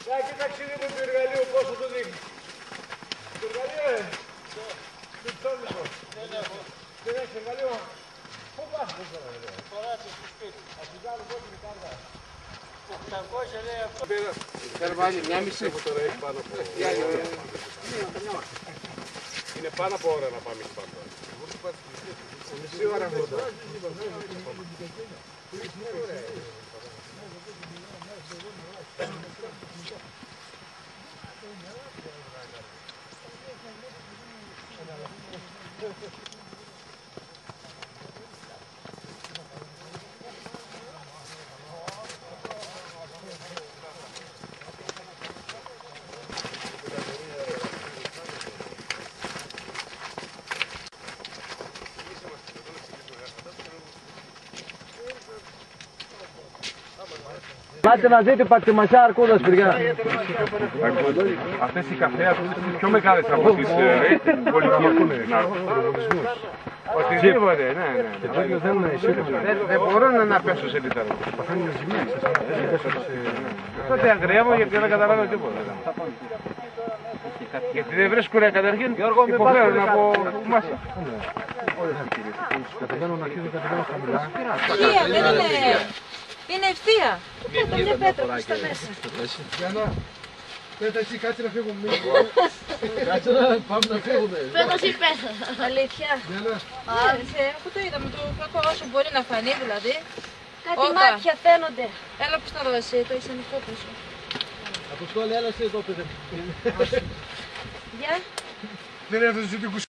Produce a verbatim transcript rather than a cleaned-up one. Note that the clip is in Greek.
Να κοίταξε λίγο το εργαλείο, πόσο το δείχνει. Το εργαλείο, ε. Το ψώνικο. Δεν έχω. Δεν έχεις εργαλείο. Πού πας το εργαλείο. Φοράτε στο σπίτι. Ας την κάνω κόκκινη κάρτα. οκτακόσια λέει αυτό. Καρβάνι, μια μισή. Τώρα έχει πάνω από... Είναι πάνω από ώρα να πάμε στην Παμπά. Μισή ώρα έχω τώρα. Πάτε να δείτε πακτημασιά αρκούδας, παιδιά. Αυτές οι καφέες είναι πιο μεγάλες από τις πολυκομικούνες. Οτιδήποτε, ναι, ναι. Δεν μπορώ να πέσω σε λιτάρο. Τότε αγριεύω γιατί δεν καταλάβω τίποτα. Γιατί δεν βρίσκουν καταρχήν υποφέρουν από μάσα. Κατεβαίνουν, αρχίζουν, κατεβαίνουν χαμηλά. Ευθεία, δεν είναι. Είναι ευθεία. Κάτω μια πέτρα που στα μέσα. Γιάννα, πέτα εσύ, κάτσε να φύγουμε. Κάτσε να πάμε να φύγουμε. Πέτας ή πέθανα. Αλήθεια. Γιάννα. Αφού το είδαμε, το κακό όσο μπορεί να φανεί δηλαδή. Κάτι μάτια φαίνονται. Έλα πως να δω εσύ, το είσαι ανοιχτό πίσω. Αποστόλη, έλα εσύ εδώ, παιδί. Γεια. Δεν έφτασε ούτε